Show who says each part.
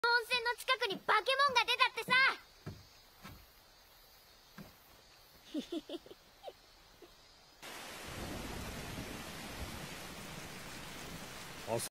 Speaker 1: 温泉の近くに化け物が出たってさ。